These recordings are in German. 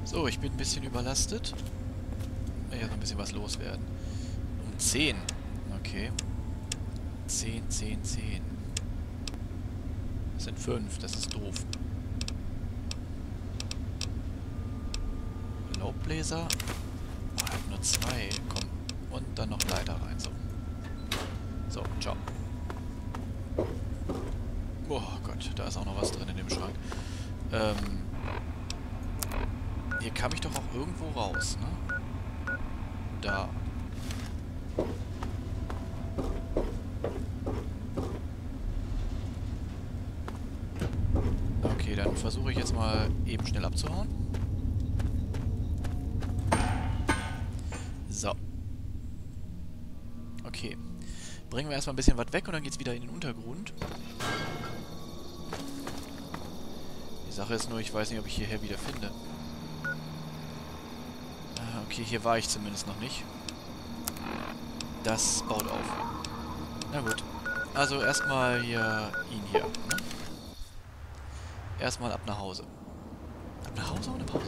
So, ich bin ein bisschen überlastet. Ich muss ein bisschen was loswerden. Um 10. Okay. 10, 10, 10. Das sind 5, das ist doof. Laubbläser. Oh, ich hab nur 2. Komm. Und dann noch Leiter rein. So. So, ciao. Oh Gott, da ist auch noch was drin in dem Schrank. Hier kam ich doch auch irgendwo raus, ne? Da. Okay, dann versuche ich jetzt mal eben schnell abzuhauen. So. Okay. Bringen wir erstmal ein bisschen was weg und dann geht's wieder in den Untergrund. Die Sache ist nur, ich weiß nicht, ob ich hierher wieder finde. Okay, hier war ich zumindest noch nicht. Das baut auf. Na gut. Also erstmal hier ihn hier. Ne? Erstmal ab nach Hause. Ab nach Hause oder Pause?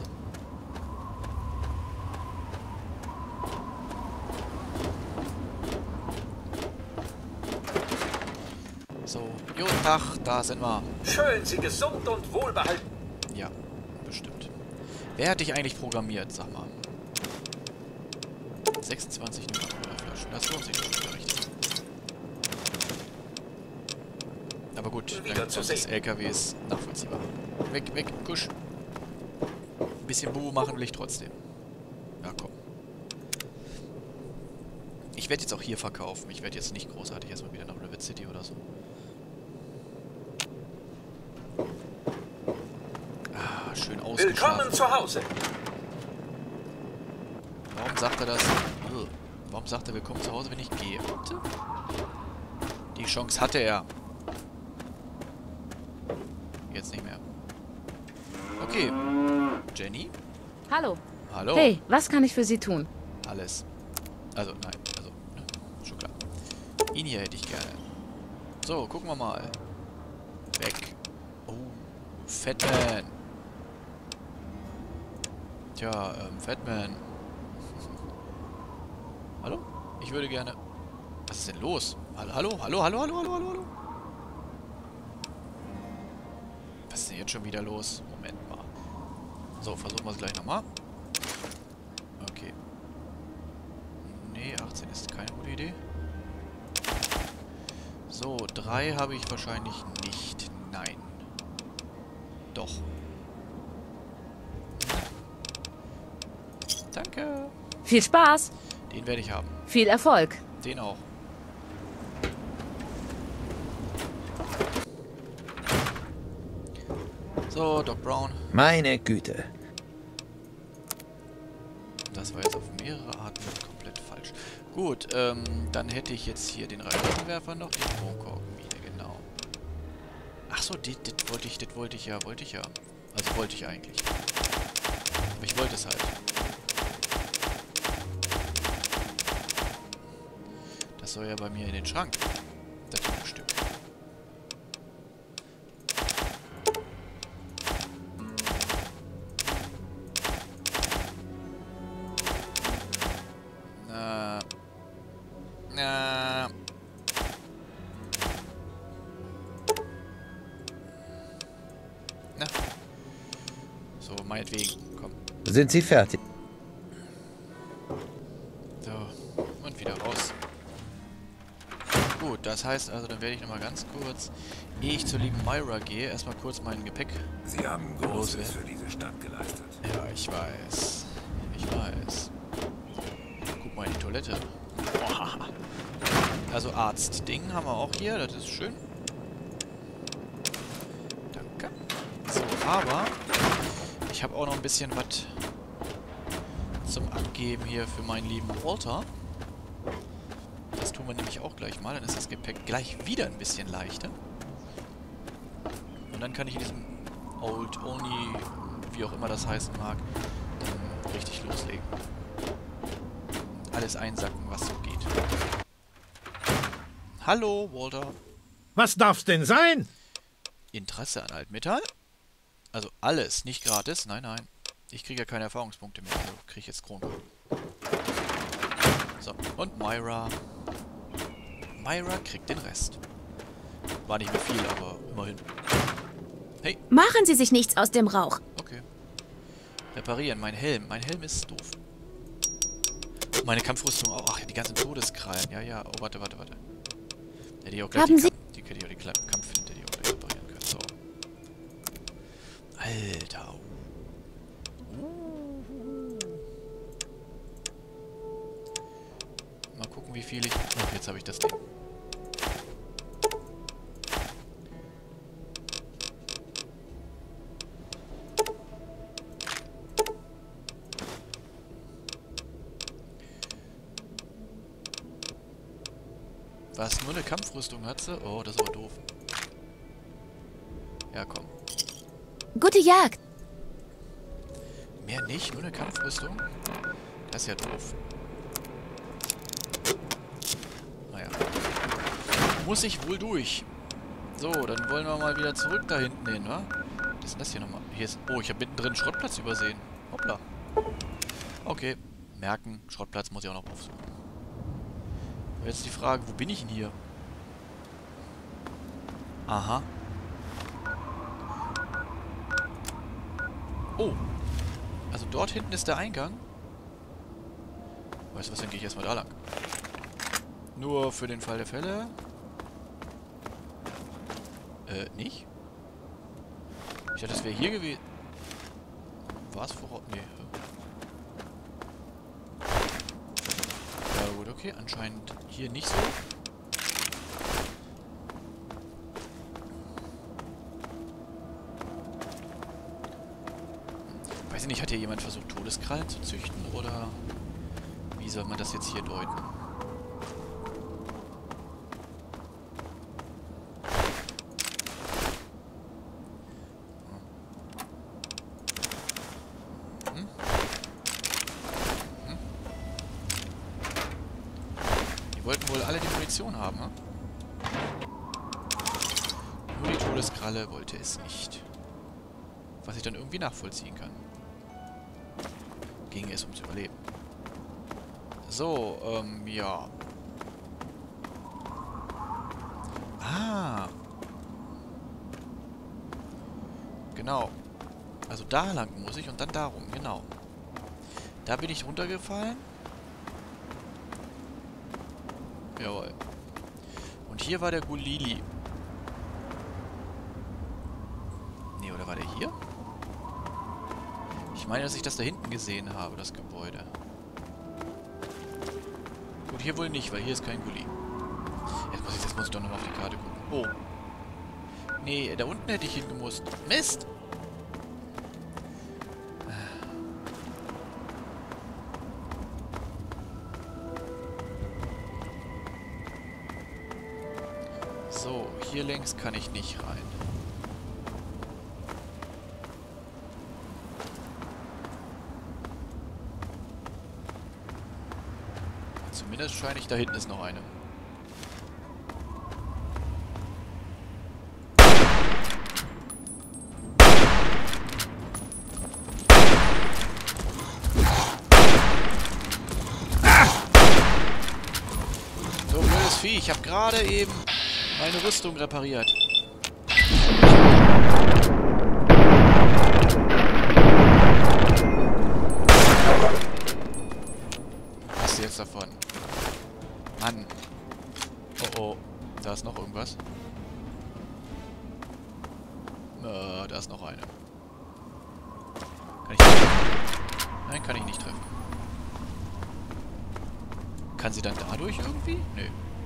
So, guten Tag, da sind wir. Schön, Sie gesund und wohlbehalten. Ja, bestimmt. Wer hat dich eigentlich programmiert, sag mal? 26 Flaschen, das lohnt sich schon wieder richtig. Aber gut, dank des LKWs nachvollziehbar. Weg, weg, kusch. Ein bisschen Bubu machen will ich trotzdem. Ja, komm. Ich werde jetzt auch hier verkaufen. Ich werde jetzt nicht großartig erstmal wieder nach Rivet City oder so. Ah, schön ausgeschlafen. Willkommen zu Hause. Warum sagt er das? Warum sagt er willkommen zu Hause, wenn ich gehe? Die Chance hatte er. Jetzt nicht mehr. Okay. Jenny? Hallo. Hallo. Hey, was kann ich für Sie tun? Alles. Also, nein. Also, ne, schon klar. Ihn hier hätte ich gerne. So, gucken wir mal. Weg. Oh, Fatman. Tja, Fatman. Hallo? Ich würde gerne... Was ist denn los? Hallo, hallo, hallo, hallo, hallo, hallo, hallo, hallo. Was ist denn jetzt schon wieder los? Moment mal. So, versuchen wir es gleich nochmal. Okay. Nee, 18 ist keine gute Idee. So, 3 habe ich wahrscheinlich nicht. Nein. Doch. Danke. Viel Spaß. Den werde ich haben. Viel Erfolg. Den auch. So, Doc Brown. Meine Güte. Das war jetzt auf mehrere Arten komplett falsch. Gut, dann hätte ich jetzt hier den Raketenwerfer noch, die Kronkorkenmine, genau. Achso, das wollte ich ja. Also wollte ich eigentlich. Aber ich wollte es halt. Das soll ja bei mir in den Schrank. Das junge Stück. Na. So, meinetwegen. Komm. Sind Sie fertig? So, und wieder raus. Gut, das heißt also, dann werde ich nochmal ganz kurz, ehe ich zur lieben Myra gehe, erstmal kurz mein Gepäck. Sie haben Großes für diese Stadt geleistet. Ja, ich weiß. Ich weiß. Guck mal in die Toilette. Boah. Also Arzt-Ding haben wir auch hier, das ist schön. Danke. So, aber ich habe auch noch ein bisschen was zum Abgeben hier für meinen lieben Walter. Das tun wir nämlich auch gleich mal, dann ist das Gepäck gleich wieder ein bisschen leichter. Und dann kann ich in diesem Old Only, wie auch immer das heißen mag, dann richtig loslegen. Alles einsacken, was so geht. Hallo, Walter. Was darf's denn sein? Interesse an Altmetall? Also alles, nicht gratis, nein, nein. Ich kriege ja keine Erfahrungspunkte mehr, also kriege ich jetzt Kronkorken. So, und Myra. Myra kriegt den Rest. War nicht mehr viel, aber immerhin. Hey. Machen Sie sich nichts aus dem Rauch. Okay. Reparieren, mein Helm. Mein Helm ist doof. Meine Kampfrüstung auch. Ach, die ganzen Todeskrallen. Ja, ja. Oh, warte. Hätte ich auch gleich Haben Sie... die Kampfflinte, die auch gleich reparieren können. So. Alter. Mal gucken, wie viel ich... Oh, jetzt habe ich das Ding. Was? Nur eine Kampfrüstung hat sie? Oh, das ist aber doof. Ja, komm. Gute Jagd. Mehr nicht? Nur eine Kampfrüstung? Das ist ja doof. Naja. Muss ich wohl durch. So, dann wollen wir mal wieder zurück da hinten hin, wa? Was ist denn das hier nochmal? Hier ist... Oh, ich habe mittendrin einen Schrottplatz übersehen. Hoppla. Okay. Merken, Schrottplatz muss ich auch noch aufsuchen. Jetzt die Frage, wo bin ich denn hier? Aha. Oh. Also dort hinten ist der Eingang. Weißt du was, dann gehe ich erstmal da lang. Nur für den Fall der Fälle. Nicht? Ich dachte, das wäre hier gewesen. War es voraus? Nee. Ja gut, okay. Anscheinend hier nicht so. Weiß ich nicht, hat hier jemand versucht, Todeskrallen zu züchten? Oder wie soll man das jetzt hier deuten? Die wollten wohl alle die Munition haben, ne? Nur die Todeskralle wollte es nicht. Was ich dann irgendwie nachvollziehen kann. Ging es ums Überleben. So, ja. Ah. Genau. Also da lang muss ich und dann darum, genau. Da bin ich runtergefallen. Jawohl. Und hier war der Gulili. Nee, oder war der hier? Ich meine, dass ich das da hinten gesehen habe, das Gebäude. Gut, hier wohl nicht, weil hier ist kein Gulli. Jetzt muss ich doch nochmal auf die Karte gucken. Oh. Nee, da unten hätte ich hingemusst. Mist! So, hier längs kann ich nicht rein. Zumindest scheine ich, da hinten ist noch eine. So, blödes Vieh, ich habe gerade eben meine Rüstung repariert. Was ist jetzt davon? Mann. Oh oh. Da ist noch irgendwas. Da ist noch eine. Kann ich treffen? Nein, kann ich nicht treffen. Kann sie dann dadurch irgendwie? Nö.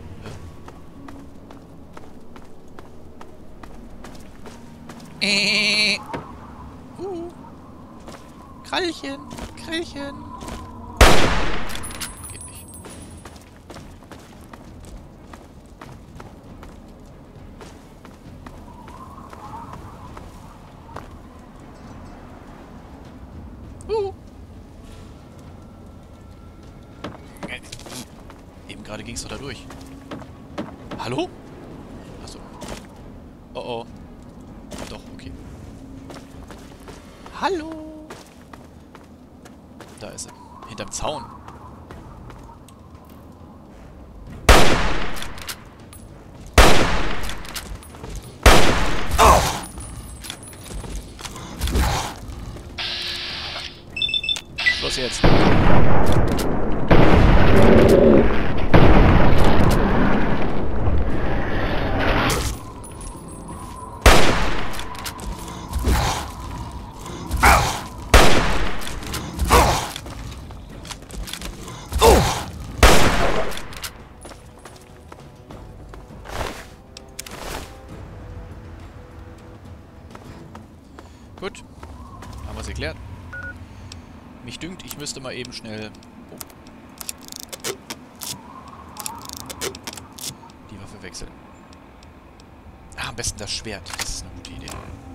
Krallchen, Krallchen. Geht nicht. Eben gerade ging es doch da durch. Hallo? Achso. Oh oh. Doch, okay. Hallo? Da ist sie. Hinterm Zaun. Schluss jetzt. Gut. Haben wir es erklärt. Mich dünkt, ich müsste mal eben schnell... Oh. Die Waffe wechseln. Ah, am besten das Schwert. Das ist eine gute Idee.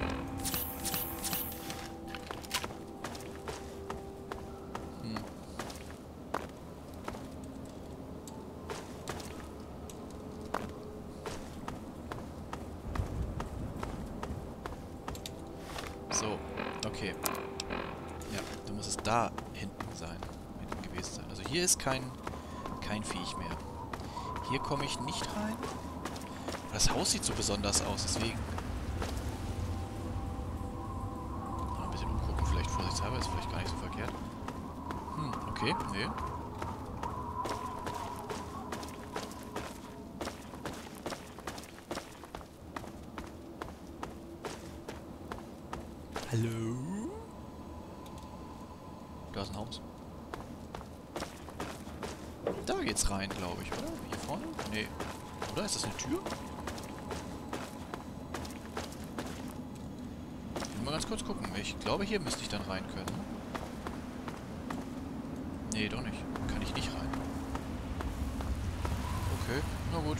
So, okay. Ja, dann muss es da hinten sein. Hinten gewesen sein. Also hier ist kein Viech mehr. Hier komme ich nicht rein. Das Haus sieht so besonders aus, deswegen. Noch ein bisschen umgucken, vielleicht vorsichtshalber, ist vielleicht gar nicht so verkehrt. Okay, nee. Hallo? Da ist ein Haus. Da geht's rein, glaube ich, oder? Hier vorne? Nee. Oder? Ist das eine Tür? Ich will mal ganz kurz gucken. Ich glaube, hier müsste ich dann rein können. Nee, doch nicht. Kann ich nicht rein. Okay, na gut.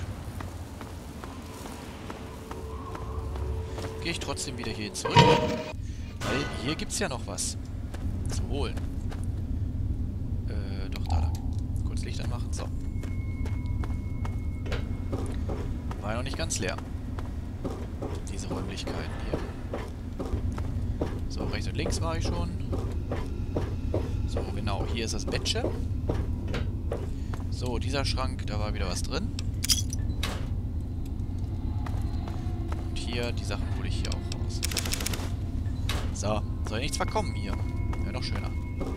Gehe ich trotzdem wieder hier zurück. Weil hier gibt's ja noch was zu holen. Doch, da lang. Kurz Licht anmachen. So. War ja noch nicht ganz leer. Diese Räumlichkeiten hier. So, rechts und links war ich schon. So, genau. Hier ist das Bettchen. So, dieser Schrank, da war wieder was drin. Und hier, die Sachen hole ich hier auch raus. So, soll nichts verkommen hier. Wäre noch schöner.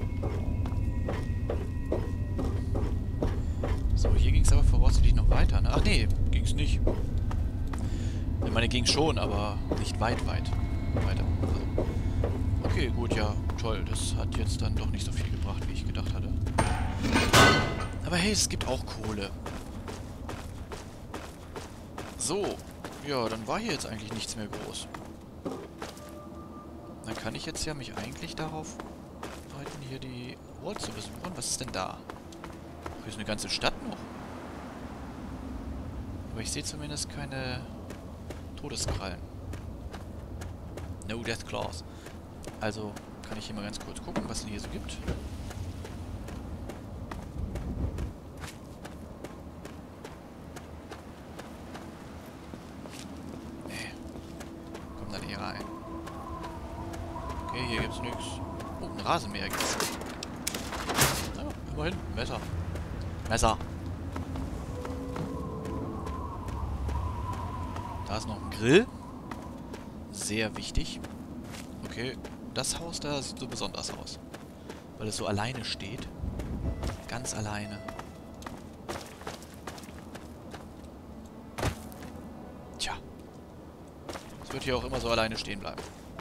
So, hier ging es aber voraussichtlich noch weiter, ne? Ach nee, ging es nicht. Ich meine, ging schon, aber nicht weit weiter. Also, okay, gut, ja, toll. Das hat jetzt dann doch nicht so viel gebracht, wie ich gedacht hatte. Aber hey, es gibt auch Kohle. So, ja, dann war hier jetzt eigentlich nichts mehr groß. Dann kann ich jetzt ja mich eigentlich darauf halten, hier die Wall zu besuchen. Was ist denn da? Hier ist eine ganze Stadt noch. Aber ich sehe zumindest keine Todeskrallen. No Death Claws. Also kann ich hier mal ganz kurz gucken, was es denn hier so gibt. Nee. Komm dann hier rein. Okay, hier gibt's nichts. Oh, ein Rasenmäher gibt's. Ja, immerhin. Messer. Messer. Da ist noch ein Grill. Sehr wichtig. Okay, das Haus da sieht so besonders aus. Weil es so alleine steht. Ganz alleine. Tja. Es wird hier auch immer so alleine stehen bleiben.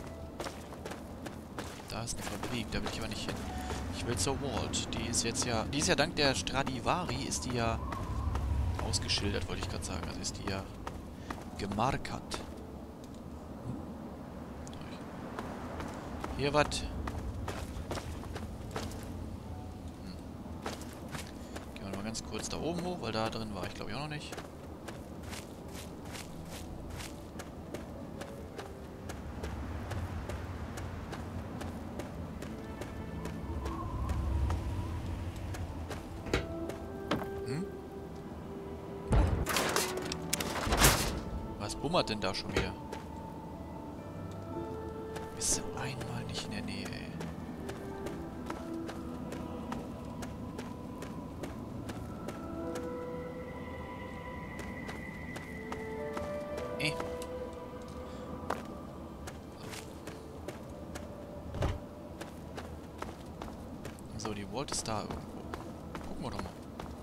Da ist eine Fabrik, da will ich aber nicht hin. Ich will zur Vault. Die ist jetzt ja... Die ist ja dank der Stradivari, ist die ja ausgeschildert, wollte ich gerade sagen. Also ist die ja gemarkert. Hier was. Gehen wir mal ganz kurz da oben hoch, weil da drin war ich glaube ich auch noch nicht. Was bummert denn da schon wieder? Ist einmal nicht in der Nähe, ey. So, die Vault ist da irgendwo. Gucken wir doch mal.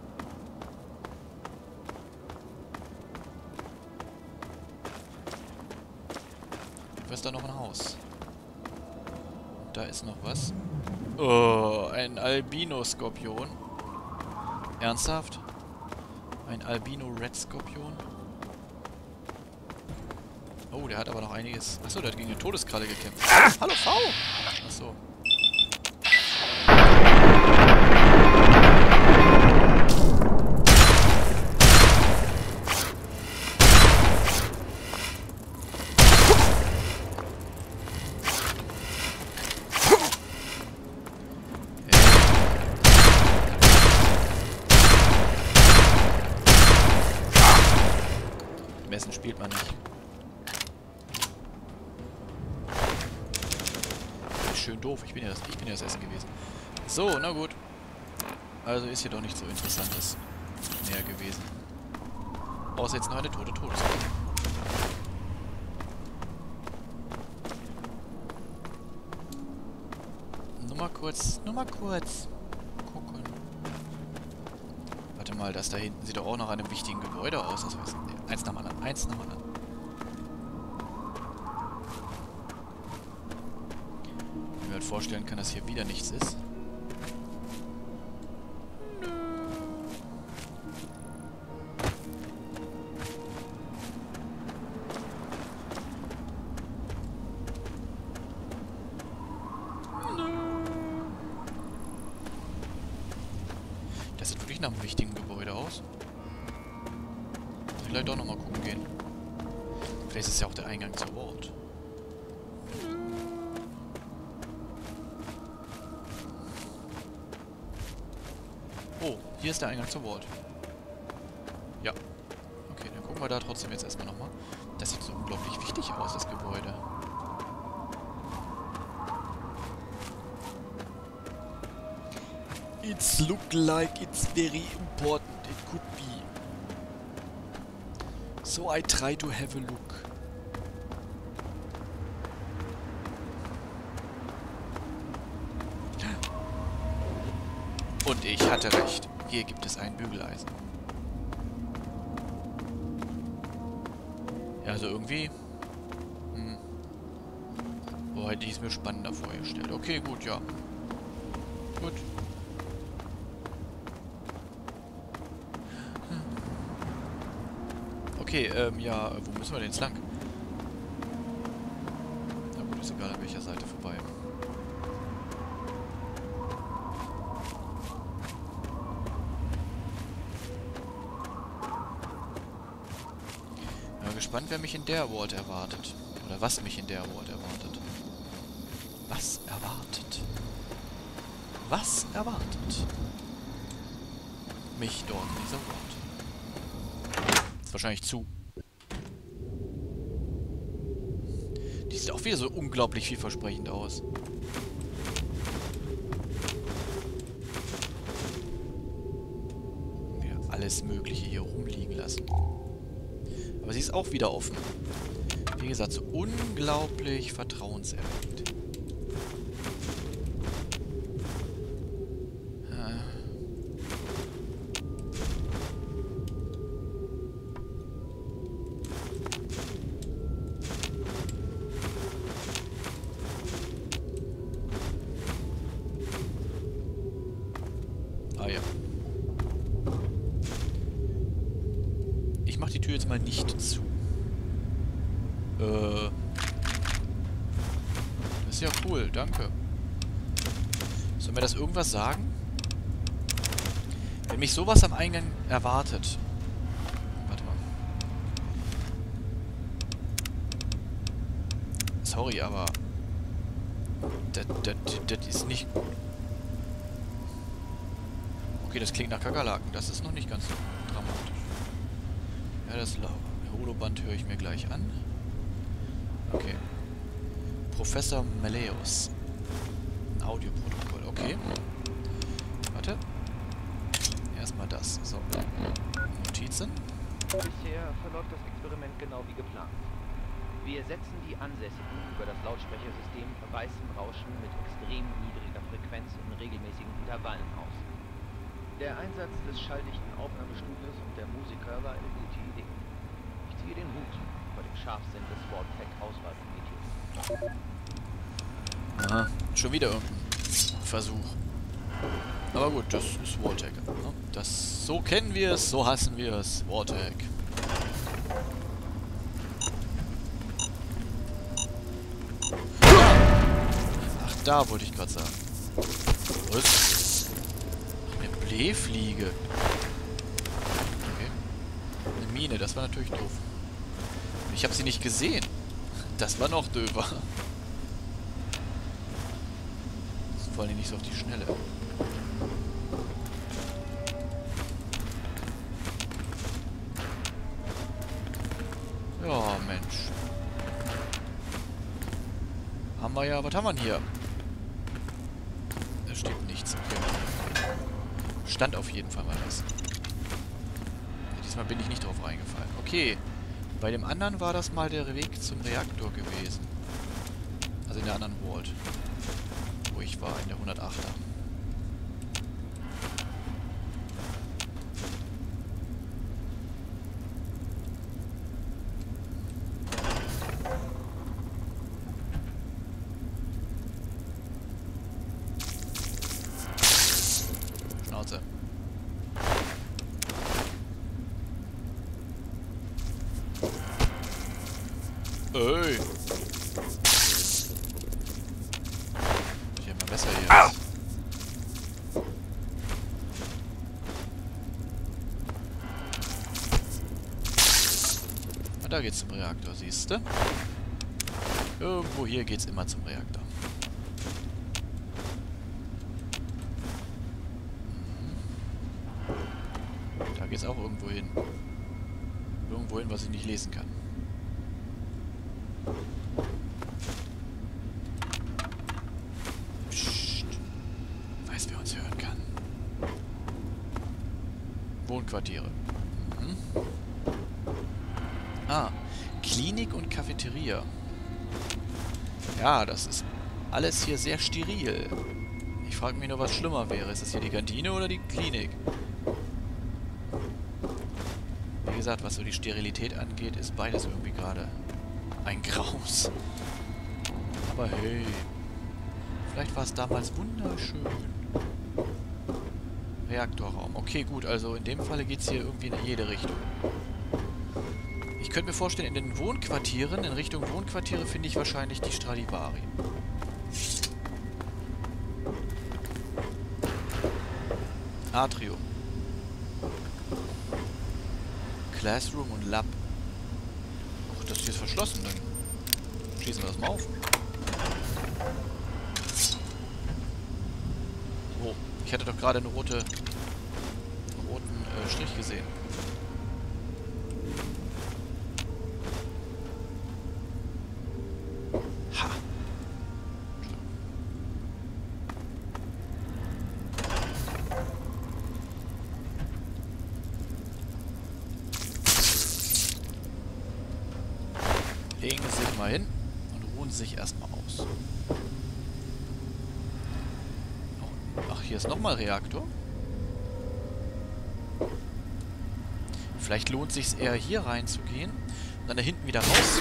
Da ist da noch ein Haus. Da ist noch was. Oh, ein Albino-Skorpion. Ernsthaft? Ein Albino-Red-Skorpion? Oh, der hat aber noch einiges... Achso, der hat gegen eine Todeskralle gekämpft. Hallo, V! Achso. Messen spielt man nicht. Schön doof. Ich bin ja das Essen gewesen. So, na gut. Also ist hier doch nicht so Interessantes mehr gewesen. Außer jetzt noch eine tote Todeskralle. Nur mal kurz. Gucken. Warte mal, das da hinten sieht doch auch nach einem wichtigen Gebäude aus. Also, eins nach dem anderen. Eins nach dem anderen. Ich mir halt vorstellen kann, dass hier wieder nichts ist. Das sieht wirklich nach einem wichtigen Gebäude aus. Vielleicht doch nochmal gucken gehen. Vielleicht ist es ja auch der Eingang zur Vault. Oh, hier ist der Eingang zur Vault. Ja. Okay, dann gucken wir da trotzdem jetzt erstmal nochmal. Das sieht so unglaublich wichtig aus, das Gebäude. It's look like it's very important. It could be. So I try to have a look. Und ich hatte recht. Hier gibt es ein Bügeleisen. Ja, also irgendwie... Oh, hätte ich es mir spannender vorgestellt. Okay, gut, ja. Gut. Okay, ja, wo müssen wir denn jetzt lang? Na gut, ist egal, an welcher Seite vorbei. Ja, gespannt, wer mich in der Vault erwartet. Oder was mich in der Vault erwartet. Was erwartet? Was erwartet mich dort in dieser Vault? Ist wahrscheinlich zu. Die sieht auch wieder so unglaublich vielversprechend aus. Ja, alles Mögliche hier rumliegen lassen. Aber sie ist auch wieder offen. Wie gesagt, so unglaublich vertrauenserweckend. Ah ja. Ich mach die Tür jetzt mal nicht zu. Das ist ja cool, danke. Soll mir das irgendwas sagen? Wenn mich sowas am Eingang erwartet. Warte mal. Sorry, aber... Das ist nicht... Okay, das klingt nach Kakerlaken. Das ist noch nicht ganz so dramatisch. Ja, das Holoband höre ich mir gleich an. Okay. Professor Malleus. Ein Audioprotokoll. Okay. Warte. Erstmal das. So. Notizen. Bisher verläuft das Experiment genau wie geplant. Wir setzen die Ansässigen über das Lautsprechersystem weißem Rauschen mit extrem niedriger Frequenz in regelmäßigen Intervallen aus. Der Einsatz des schalldichten Aufnahmestudios und der Musiker war eine gute Idee. Ich ziehe den Hut vor dem Scharfsinn des Vault-Tech-Auswahlkomitees. Aha, schon wieder irgendein Versuch. Aber gut, das ist Vault-Tech. Ne? So kennen wir es, so hassen wir es. Vault-Tech. Ach, da wollte ich gerade sagen. Was? Eine Blähfliege. Okay. Eine Mine, das war natürlich doof. Ich habe sie nicht gesehen. Das war noch döver. Vor allem nicht so auf die Schnelle. Ja, Mensch. Haben wir ja... Was haben wir denn hier? Da steht nichts. Okay. Stand auf jeden Fall mal was. Diesmal bin ich nicht drauf reingefallen. Okay. Bei dem anderen war das mal der Weg zum Reaktor gewesen. Also in der anderen Vault. Wo ich war, in der 108er. Schnauze. Ey! Hier mal besser hier. Ah! Und da geht's zum Reaktor, siehst du? Irgendwo hier geht's immer zum Reaktor. Da geht's auch irgendwo hin. Irgendwo hin, was ich nicht lesen kann. Psst. Weiß, wer uns hören kann. Wohnquartiere. Mhm. Ah, Klinik und Cafeteria. Ja, das ist alles hier sehr steril. Ich frage mich nur, was schlimmer wäre. Ist das hier die Kantine oder die Klinik? Wie gesagt, was so die Sterilität angeht, ist beides irgendwie gerade ein Graus. Aber hey, vielleicht war es damals wunderschön. Reaktorraum. Okay, gut, also in dem Falle geht es hier irgendwie in jede Richtung. Ich könnte mir vorstellen, in den Wohnquartieren, in Richtung Wohnquartiere, finde ich wahrscheinlich die Stradivari. Atrium. Classroom und Lab. Ach, das hier ist verschlossen, dann schließen wir das mal auf. Oh, ich hatte doch gerade einen roten Strich gesehen. Ha! Legen Sie sich mal hin und ruhen Sie sich erstmal aus. Ach, hier ist nochmal Reaktor. Vielleicht lohnt es sich eher hier reinzugehen und dann da hinten wieder raus.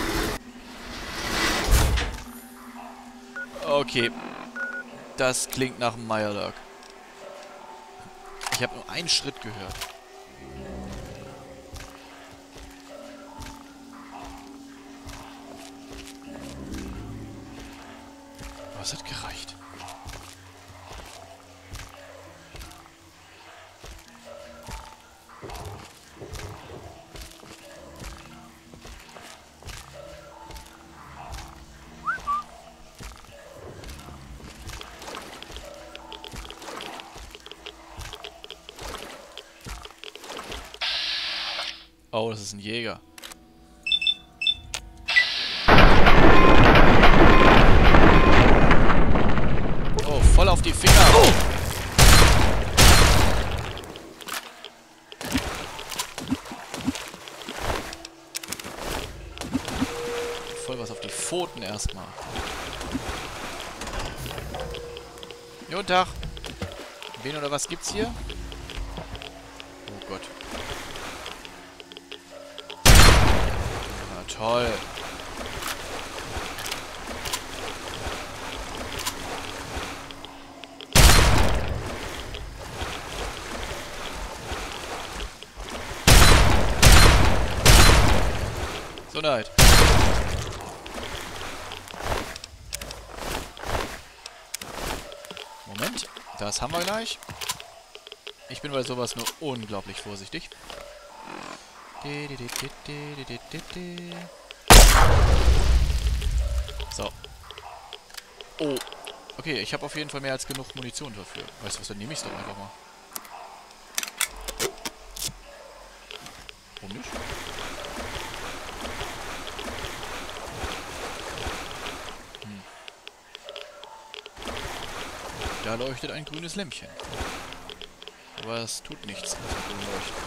Okay. Das klingt nach einem Mirelurk. Ich habe nur einen Schritt gehört. Aber es hat gereicht. Oh, das ist ein Jäger. Oh, voll auf die Finger. Oh! Voll was auf die Pfoten erstmal. Guten Tag. Wen oder was gibt's hier? Oh Gott. Na toll. So leid. Moment, das haben wir gleich. Ich bin bei sowas nur unglaublich vorsichtig. So. Oh. Okay, ich habe auf jeden Fall mehr als genug Munition dafür. Weißt du was, dann nehme ich es doch einfach mal. Warum nicht? Da leuchtet ein grünes Lämpchen. Aber es tut nichts, also grün leuchten.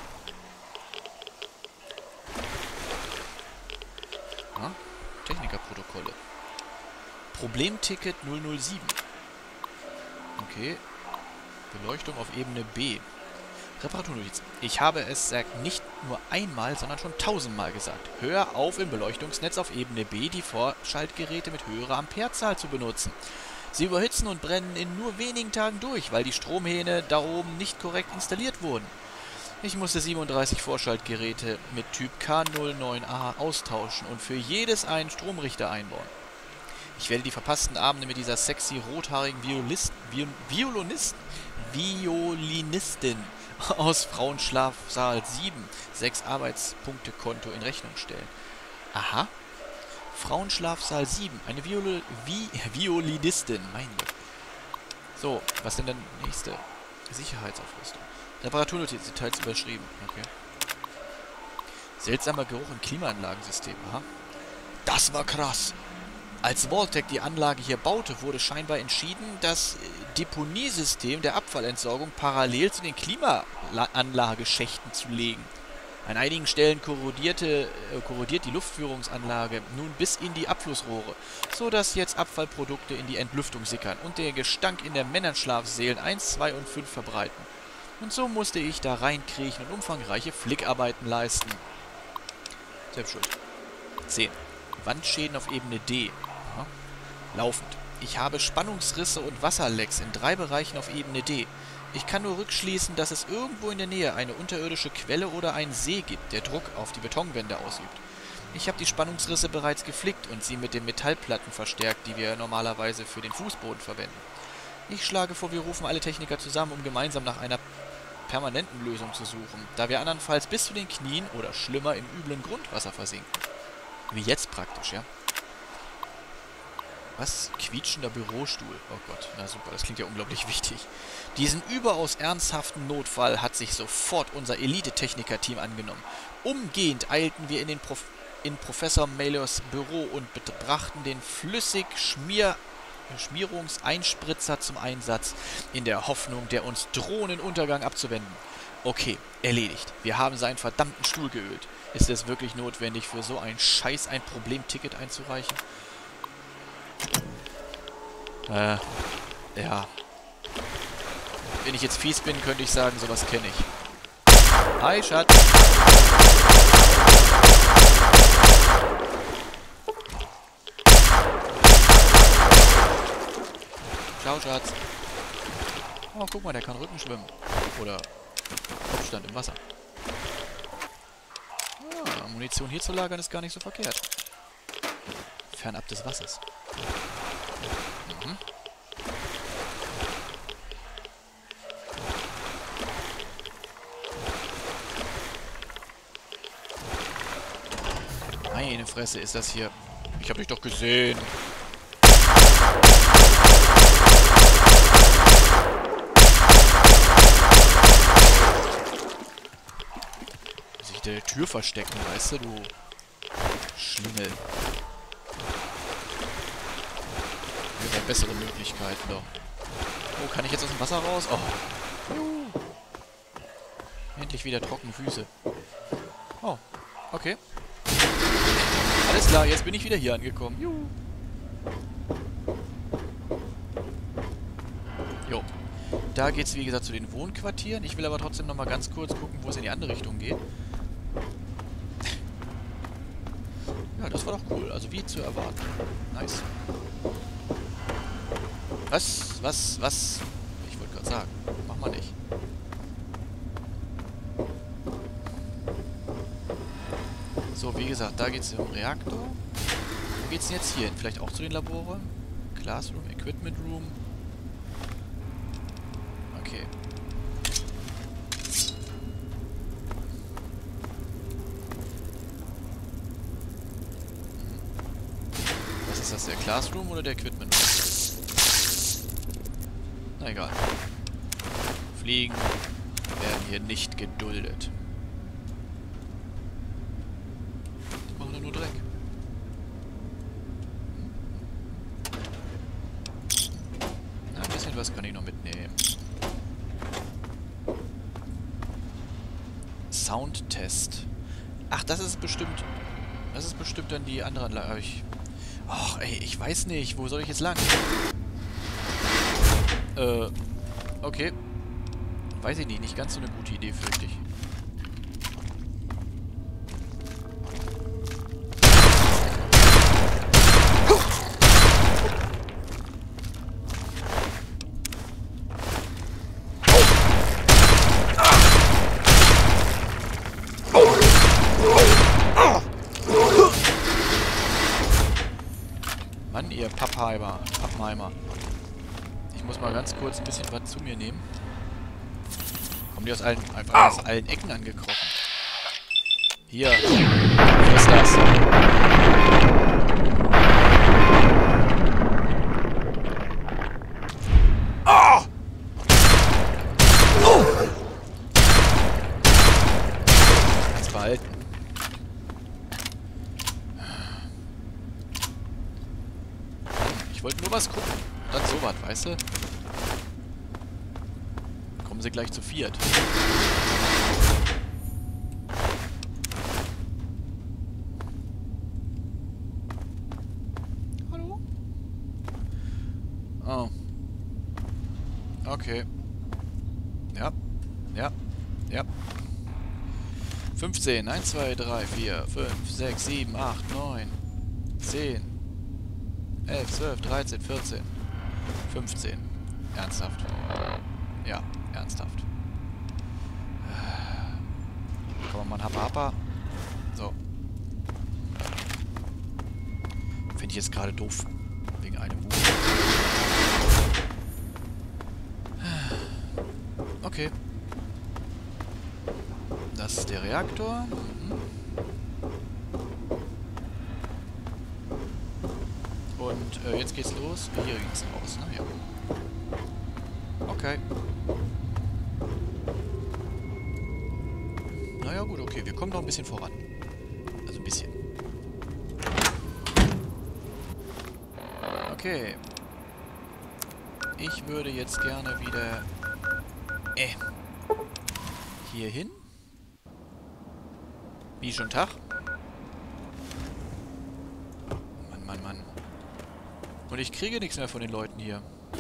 Ah, Technikerprotokolle. Problemticket 007. Okay. Beleuchtung auf Ebene B. Reparaturnotiz. Ich habe es nicht nur einmal, sondern schon 1000-mal gesagt. Hör auf, im Beleuchtungsnetz auf Ebene B die Vorschaltgeräte mit höherer Amperezahl zu benutzen. Sie überhitzen und brennen in nur wenigen Tagen durch, weil die Stromhähne da oben nicht korrekt installiert wurden. Ich musste 37 Vorschaltgeräte mit Typ K09A austauschen und für jedes einen Stromrichter einbauen. Ich werde die verpassten Abende mit dieser sexy rothaarigen Violinistin aus Frauenschlafsaal 7 6 Arbeitspunkte-Konto in Rechnung stellen. Aha. Frauenschlafsaal 7. Eine Violinistin. Mein Gott. So, was denn dann nächste? Sicherheitsaufrüstung. Reparaturnotiz, Details überschrieben. Okay. Seltsamer Geruch im Klimaanlagensystem. Aha. Das war krass. Als Vault-Tec die Anlage hier baute, wurde scheinbar entschieden, das Deponiesystem der Abfallentsorgung parallel zu den Klimaanlageschächten zu legen. An einigen Stellen korrodiert die Luftführungsanlage nun bis in die Abflussrohre, so dass jetzt Abfallprodukte in die Entlüftung sickern und der Gestank in der Männerschlafsälen 1, 2 und 5 verbreiten. Und so musste ich da reinkriechen und umfangreiche Flickarbeiten leisten. Selbst schuld. 10. Wandschäden auf Ebene D. Aha. Laufend. Ich habe Spannungsrisse und Wasserlecks in 3 Bereichen auf Ebene D. Ich kann nur rückschließen, dass es irgendwo in der Nähe eine unterirdische Quelle oder einen See gibt, der Druck auf die Betonwände ausübt. Ich habe die Spannungsrisse bereits geflickt und sie mit den Metallplatten verstärkt, die wir normalerweise für den Fußboden verwenden. Ich schlage vor, wir rufen alle Techniker zusammen, um gemeinsam nach einer permanenten Lösung zu suchen, da wir andernfalls bis zu den Knien oder schlimmer im üblen Grundwasser versinken. Wie jetzt praktisch, ja? Was? Quietschender Bürostuhl. Oh Gott, na super, das klingt ja unglaublich wichtig. Diesen überaus ernsthaften Notfall hat sich sofort unser Elite-Techniker-Team angenommen. Umgehend eilten wir in Professor Maylors Büro und brachten den Flüssig-Schmierungseinspritzer zum Einsatz, in der Hoffnung, der uns drohenden Untergang abzuwenden. Okay, erledigt. Wir haben seinen verdammten Stuhl geölt. Ist es wirklich notwendig, für so einen Scheiß ein Problemticket einzureichen? Ja. Wenn ich jetzt fies bin, könnte ich sagen, sowas kenne ich. Hi, Schatz. Ciao, Schatz. Oh, guck mal, der kann Rücken schwimmen. Oder Kopfstand im Wasser. Ah, Munition hier zu lagern ist gar nicht so verkehrt. Fernab des Wassers. Mhm. Meine Fresse, ist das hier... Ich hab dich doch gesehen. Sich hinter der Tür verstecken, weißt du, du Schlingel. Wir haben bessere Möglichkeiten doch. Oh, kann ich jetzt aus dem Wasser raus? Oh. Endlich wieder trockene Füße. Oh, okay. Alles klar, jetzt bin ich wieder hier angekommen. Jo. Da geht es, wie gesagt, zu den Wohnquartieren. Ich will aber trotzdem nochmal ganz kurz gucken, wo es in die andere Richtung geht. Ja, das war doch cool. Also wie zu erwarten. Nice. Was? Ich wollte gerade sagen. Mach mal nicht. So, wie gesagt, da geht es um Reaktor. Wo geht es denn jetzt hier hin? Vielleicht auch zu den Laborräumen? Classroom, Equipment Room. Okay. Was ist das, der Classroom oder der Equipment Room? Na egal. Fliegen werden hier nicht geduldet. Die machen doch nur Dreck. Na, ein bisschen was kann ich noch mitnehmen. Soundtest. Ach, das ist bestimmt... Das ist bestimmt dann die andere Anlage. Ach, ey, ich weiß nicht. Wo soll ich jetzt lang? Okay. Weiß ich nicht. Nicht ganz so eine gute Idee, fürchte ich. Mann, ihr Pappenheimer. Ich muss mal ganz kurz ein bisschen was zu mir nehmen. Kommen die aus allen, einfach aus allen Ecken angekrochen. Hier. Was ist das? Kannst behalten. Ich wollte nur was gucken. Und dann sowas, weißt du? Kommen sie gleich zu viert. Hallo? Oh. Okay. Ja. 15. 1, 2, 3, 4, 5, 6, 7, 8, 9, 10. 11, 12, 13, 14, 15. Ernsthaft. Ja, ernsthaft. Komm mal, Happa. So. Finde ich jetzt gerade doof. Wegen einem Move. Okay. Das ist der Reaktor. Und jetzt geht's los. Hier geht's raus. Naja. Okay. Naja gut, okay. Wir kommen noch ein bisschen voran. Also ein bisschen. Okay. Ich würde jetzt gerne wieder... hier hin. Wie schon Tag? Mann. Und ich kriege nichts mehr von den Leuten hier.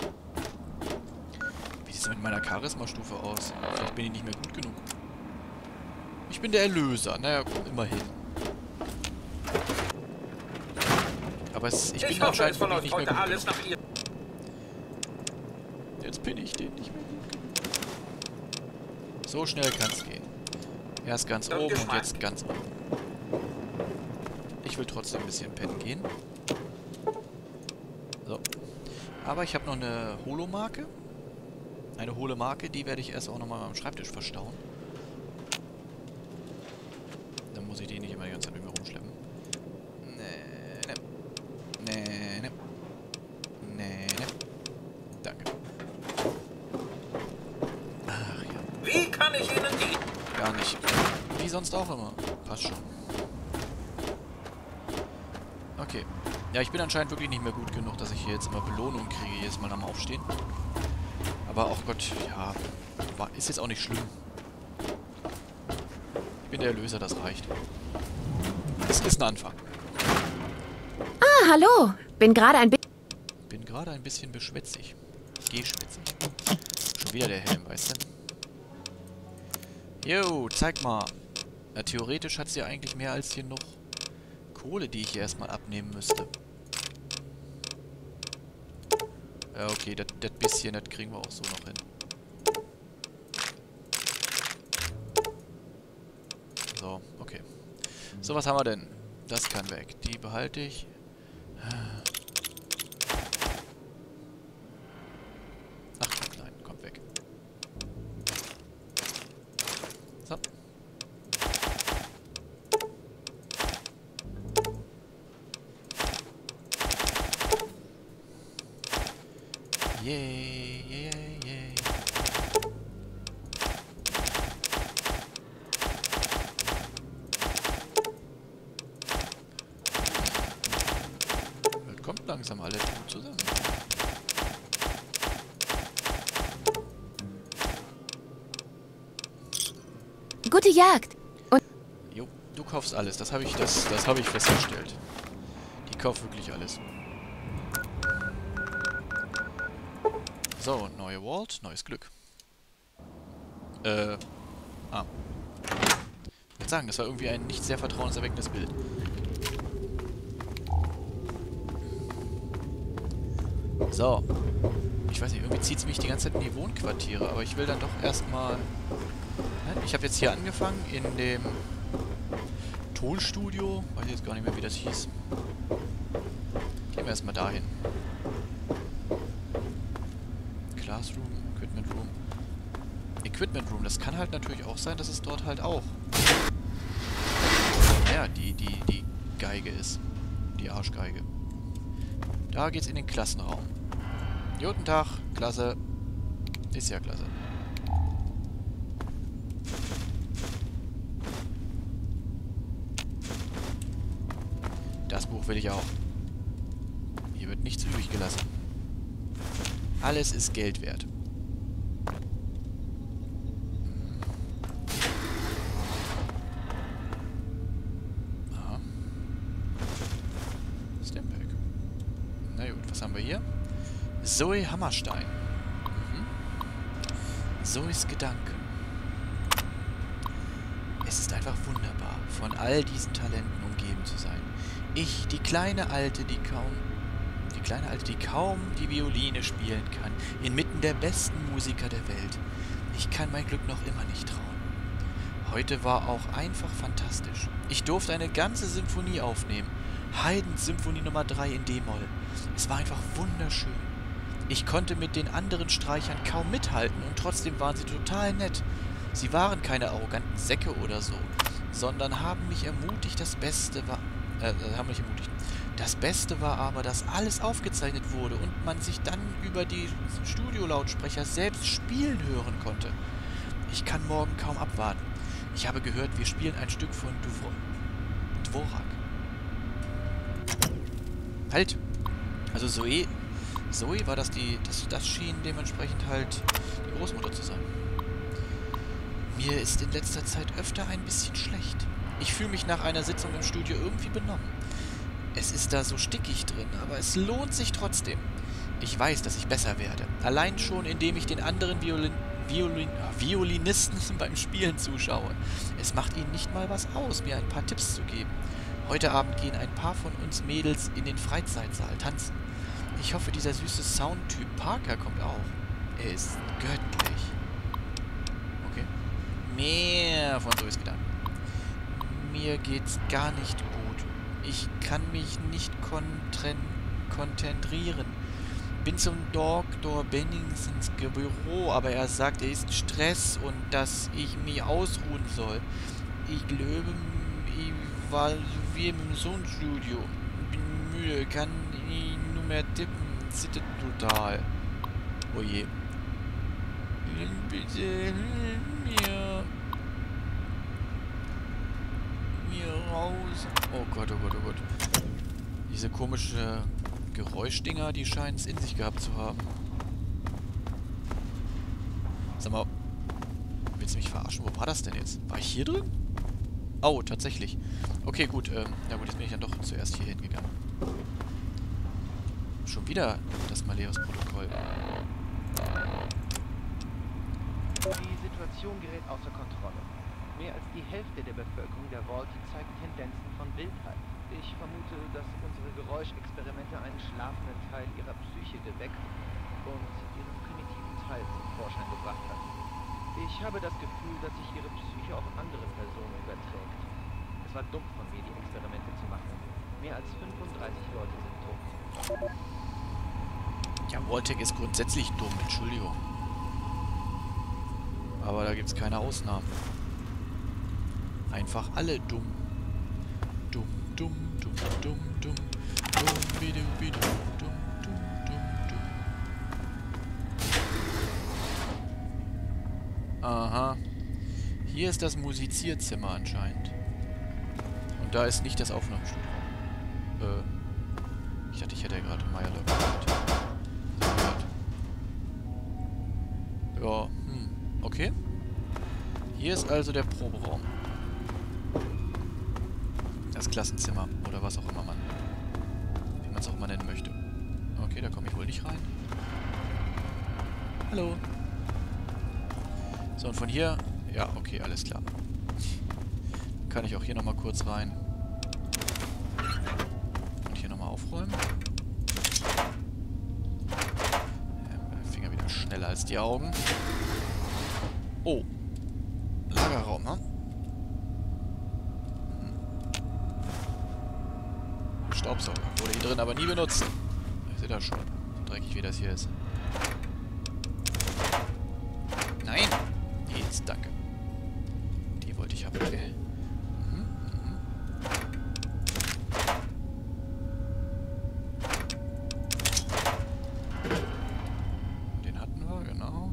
Wie sieht es mit meiner Charisma-Stufe aus? Vielleicht bin ich nicht mehr gut genug. Ich bin der Erlöser. Naja, immerhin. Aber ich bin anscheinend wirklich nicht mehr gut genug. Jetzt bin ich den nicht mehr gut genug. So schnell kann es gehen. Erst ganz oben und jetzt ganz unten. Ich will trotzdem ein bisschen pennen gehen. So. Aber ich habe noch eine Holo-Marke. Eine Holo-Marke, die werde ich erst auch nochmal am Schreibtisch verstauen. Dann muss ich die nicht immer die ganze Zeit mit mir rumschleppen. Nee. Danke. Ach ja. Wie kann ich Ihnen dienen? Gar nicht. Wie sonst auch immer. Passt schon. Okay. Ja, ich bin anscheinend wirklich nicht mehr gut genug, dass ich hier jetzt immer Belohnung kriege, jedes Mal am Aufstehen. Aber auch Gott, ja, ist jetzt auch nicht schlimm. Ich bin der Erlöser, das reicht. Das ist ein Anfang. Ah, hallo. Bin gerade ein bisschen... Bin gerade ein bisschen beschwätzig. Geschwätzig. wieder der Helm, weißt du? Jo, zeig mal. Na, theoretisch hat sie ja eigentlich mehr als genug Kohle, die ich hier erstmal abnehmen müsste. Ja, okay, das bisschen, das kriegen wir auch so noch hin. So, okay. So, was haben wir denn? Das kann weg. Die behalte ich. Ach, nein, kommt weg. So. Yay, yay, yay. Das kommt langsam alles gut zusammen. Gute Jagd. Und Jo, du kaufst alles. Das habe ich festgestellt. Die kauft wirklich alles. So, neue Vault, neues Glück. Ich würde sagen, das war irgendwie ein nicht sehr vertrauenserweckendes Bild. So. Ich weiß nicht, irgendwie zieht es mich die ganze Zeit in die Wohnquartiere, aber ich will dann doch erstmal... Ich habe jetzt hier angefangen in dem Tonstudio. Weiß ich jetzt gar nicht mehr, wie das hieß. Gehen wir erstmal dahin. Classroom, Equipment Room. Equipment Room, das kann halt natürlich auch sein, dass es dort halt auch ja, die Geige ist. Die Arschgeige. Da geht's in den Klassenraum. Guten Tag, Klasse. Ist ja klasse. Das Buch will ich auch. Hier wird nichts übrig gelassen. Alles ist Geld wert. Aha. Stemberg. Na gut, was haben wir hier? Zoe Hammerstein. Zoes Gedanken. Es ist einfach wunderbar, von all diesen Talenten umgeben zu sein. Ich, die kleine Alte, die kaum die Violine spielen kann, inmitten der besten Musiker der Welt. Ich kann mein Glück noch immer nicht trauen. Heute war auch einfach fantastisch. Ich durfte eine ganze Symphonie aufnehmen. Haydns Symphonie Nummer 3 in D-Moll. Es war einfach wunderschön. Ich konnte mit den anderen Streichern kaum mithalten und trotzdem waren sie total nett. Sie waren keine arroganten Säcke oder so, sondern haben mich ermutigt, Das Beste war aber, dass alles aufgezeichnet wurde und man sich dann über die Studiolautsprecher selbst spielen hören konnte. Ich kann morgen kaum abwarten. Ich habe gehört, wir spielen ein Stück von Dvorak. Halt! Also Zoe war das das schien dementsprechend halt die Großmutter zu sein. Mir ist in letzter Zeit öfter ein bisschen schlecht. Ich fühle mich nach einer Sitzung im Studio irgendwie benommen. Es ist da so stickig drin, aber es lohnt sich trotzdem. Ich weiß, dass ich besser werde. Allein schon, indem ich den anderen Violinisten beim Spielen zuschaue. Es macht ihnen nicht mal was aus, mir ein paar Tipps zu geben. Heute Abend gehen ein paar von uns Mädels in den Freizeitsaal tanzen. Ich hoffe, dieser süße Soundtyp Parker kommt auch. Er ist göttlich. Okay. Mehr von Zoes Gedanken. Mir geht's gar nicht gut. Ich kann mich nicht konzentrieren. Bin zum Dr. Bennings ins Büro, aber er sagt, er ist Stress und dass ich mich ausruhen soll. Ich glaube, ich war wie im Tonstudio. Bin müde, kann nicht nur mehr tippen. Zittert total. Oh je. Bitte hilf mir raus. Oh Gott, oh Gott, oh Gott. Diese komische Geräuschdinger, die scheinen es in sich gehabt zu haben. Sag mal, willst du mich verarschen? Wo war das denn jetzt? War ich hier drin? Oh, tatsächlich. Okay, gut. Ja gut, jetzt bin ich dann doch zuerst hier hingegangen. Schon wieder das Malleus-Protokoll. Die Situation gerät außer Kontrolle. Mehr als die Hälfte der Bevölkerung der Vault zeigt Tendenzen von Wildheit. Ich vermute, dass unsere Geräuschexperimente einen schlafenden Teil ihrer Psyche geweckt und ihren primitiven Teil zum Vorschein gebracht hat. Ich habe das Gefühl, dass sich ihre Psyche auf andere Personen überträgt. Es war dumm von mir, die Experimente zu machen. Mehr als 35 Leute sind tot. Ja, Vault-Tec ist grundsätzlich dumm, Entschuldigung. Aber da gibt es keine Ausnahmen. Einfach alle dumm. Dumm, dumm, dumm, dumm, dumm. Dumm, bidu, bidu, dumm, dumm, dumm, dumm. Aha. Hier ist das Musizierzimmer anscheinend. Und da ist nicht das Aufnahmestudio. Ich dachte, ich hätte ja gerade Meyerloch gehört. Ja, okay. Hier ist also der Proberaum. Das Klassenzimmer. Oder was auch immer wie man es auch immer nennen möchte. Okay, da komme ich wohl nicht rein. Hallo. So, und von hier... Ja, okay, alles klar. Kann ich auch hier nochmal kurz rein. Und hier nochmal aufräumen. Finger wieder schneller als die Augen. Oh. Lagerraum, ne? Staubsauger. Wurde hier drin aber nie benutzt. Ich sehe das schon. So dreckig wie das hier ist. Nein! Jetzt, danke. Die wollte ich aber. Den hatten wir, genau.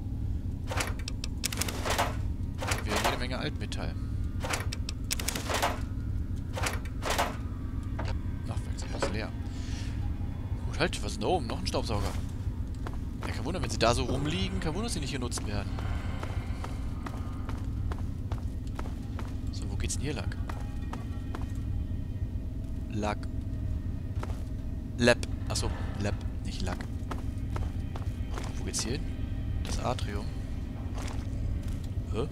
Wir haben jede Menge Altmetall. Leer. Gut, halt, was ist denn da oben? Noch ein Staubsauger. Ja, kein Wunder, wenn sie da so rumliegen, kein Wunder, dass sie nicht genutzt werden. So, wo geht's denn hier lang? Lack. Lab. Achso, Lab, nicht Lack. Wo geht's hier hin? Das Atrium. Hä?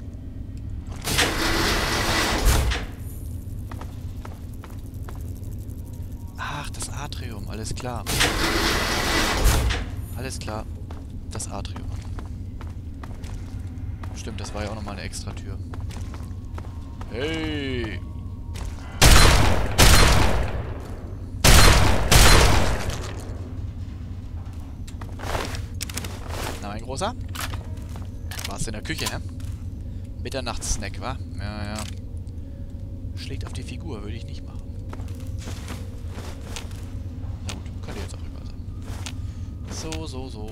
Ach, das Atrium, alles klar. Alles klar, das Atrium. Stimmt, das war ja auch nochmal eine extra Tür. Hey! Na, mein Großer? Warst du in der Küche, hä? Mitternachtssnack, wa? Ja, ja. Schlägt auf die Figur, würde ich nicht machen. Na gut, könnt ihr jetzt auch rüber sein. So.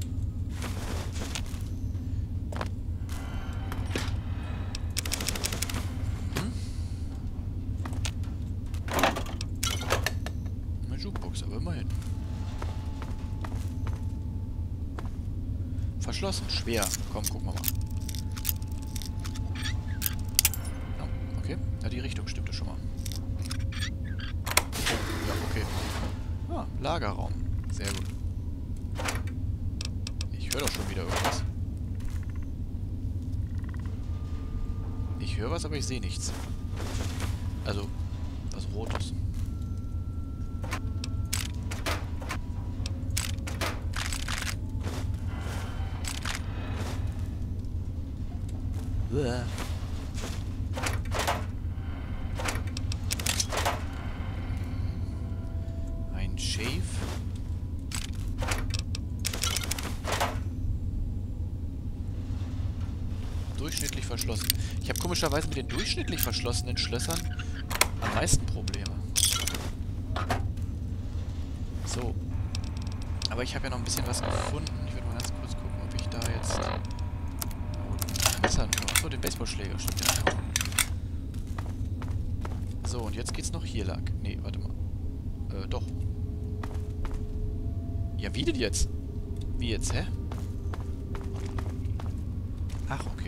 Eine Jukebox, aber immerhin. Verschlossen, schwer. Komm, gucken wir mal. Oh, okay. Ja, die Richtung stimmte schon mal. Ja, okay. Ah, Lagerraum. Sehr gut. Ich höre doch schon wieder irgendwas. Ich höre was, aber ich sehe nichts. Also, was Rotes. Uah. Ein Shave. Durchschnittlich verschlossen. Ich habe komischerweise mit den durchschnittlich verschlossenen Schlössern am meisten Probleme. So. Aber ich habe ja noch ein bisschen was gefunden. Ich werde mal ganz kurz gucken, ob ich da jetzt... Messer nur. Achso, den Baseballschläger. Stimmt ja. So, und jetzt geht's noch hier lang. Nee, warte mal. Doch. Ja, wie denn jetzt? Wie jetzt, hä? Ach, okay.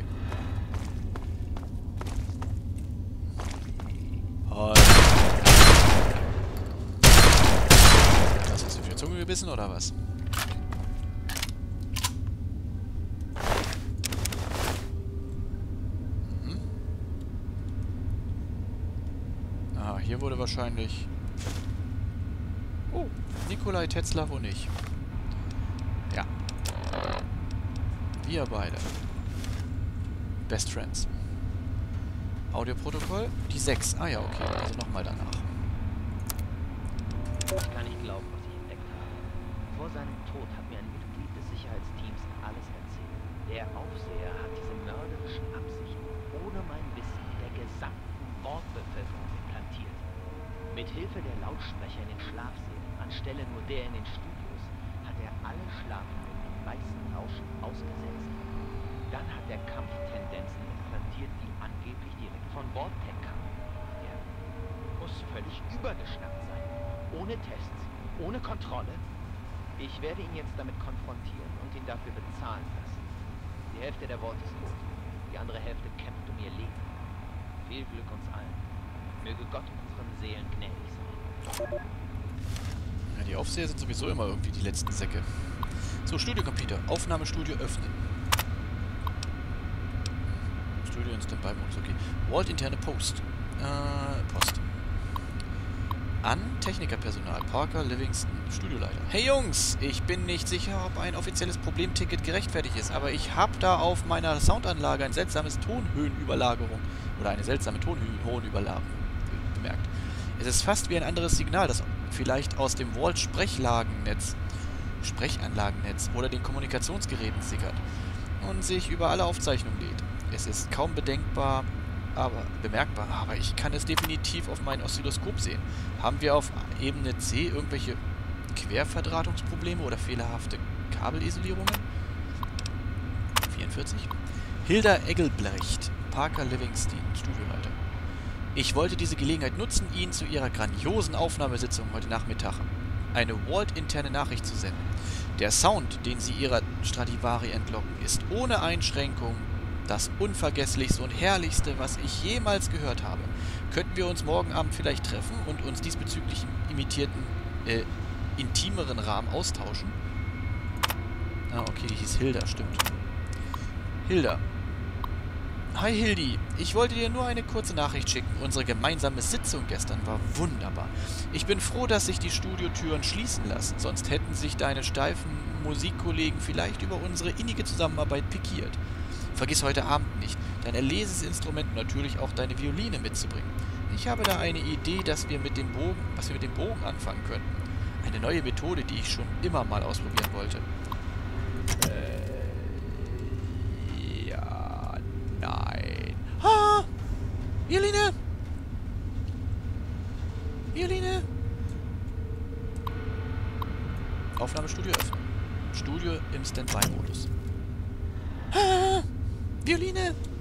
Was hast du für Zunge gebissen, oder was? hier wurde wahrscheinlich... Oh, Nikolai Tetzlaff und ich. Ja. Wir beide. Best Friends. Audioprotokoll, die 6. Ah ja, okay, also nochmal danach. Ich kann nicht glauben, was ich entdeckt habe. Vor seinem Tod hat mir ein Mitglied des Sicherheitsteams alles erzählt. Der Aufseher hat diese mörderischen Absichten ohne mein Wissen der gesamten Bordbevölkerung implantiert. Mit Hilfe der Lautsprecher in den Schlafsälen, anstelle nur der in den Studios, hat er alle Schlafenden dem meisten Rauschen ausgesetzt. Dann hat er Kampftendenzen implantiert, die angeblich direkt von Bordtech kamen. Der muss völlig übergeschnappt sein. Ohne Tests, ohne Kontrolle. Ich werde ihn jetzt damit konfrontieren und ihn dafür bezahlen lassen. Die Hälfte der Vault ist tot. Die andere Hälfte kämpft um ihr Leben. Viel Glück uns allen. Möge Gott unseren Seelen gnädig sein. Ja, die Aufseher sind sowieso immer irgendwie die letzten Säcke. So, Studiocomputer. Aufnahmestudio öffnen. Studio in Standby-Modus, okay. Vault interne Post. Post. An Technikerpersonal. Parker Livingston, Studioleiter. Hey Jungs, ich bin nicht sicher, ob ein offizielles Problemticket gerechtfertigt ist, aber ich habe da auf meiner Soundanlage ein seltsames Tonhöhenüberlagerung oder eine seltsame Tonhöhenüberlagerung bemerkt. Es ist fast wie ein anderes Signal, das vielleicht aus dem Vault Sprechanlagennetz oder den Kommunikationsgeräten sickert und sich über alle Aufzeichnungen lädt. Es ist kaum bemerkbar, aber ich kann es definitiv auf meinem Oszilloskop sehen. Haben wir auf Ebene C irgendwelche Querverdrahtungsprobleme oder fehlerhafte Kabelisolierungen? 44. Hilda Eggelbrecht, Parker Livingston, Studioleiter. Ich wollte diese Gelegenheit nutzen, Ihnen zu Ihrer grandiosen Aufnahmesitzung heute Nachmittag eine Vault-interne Nachricht zu senden. Der Sound, den Sie Ihrer Stradivari entlocken, ist ohne Einschränkung das unvergesslichste und herrlichste, was ich jemals gehört habe. Könnten wir uns morgen Abend vielleicht treffen und uns diesbezüglich im intimeren Rahmen austauschen? Ah, okay, die hieß Hilda, stimmt. Hilda. Hi Hildi, ich wollte dir nur eine kurze Nachricht schicken. Unsere gemeinsame Sitzung gestern war wunderbar. Ich bin froh, dass sich die Studiotüren schließen lassen, sonst hätten sich deine steifen Musikkollegen vielleicht über unsere innige Zusammenarbeit pikiert. Vergiss heute Abend nicht, dein Erlesesinstrument und natürlich auch deine Violine mitzubringen. Ich habe da eine Idee, was wir mit dem Bogen anfangen könnten. Eine neue Methode, die ich schon immer mal ausprobieren wollte. Ja, nein. Ah! Violine! Violine! Aufnahmestudio öffnen. Studio im Standby-Modus. Ah! Violine!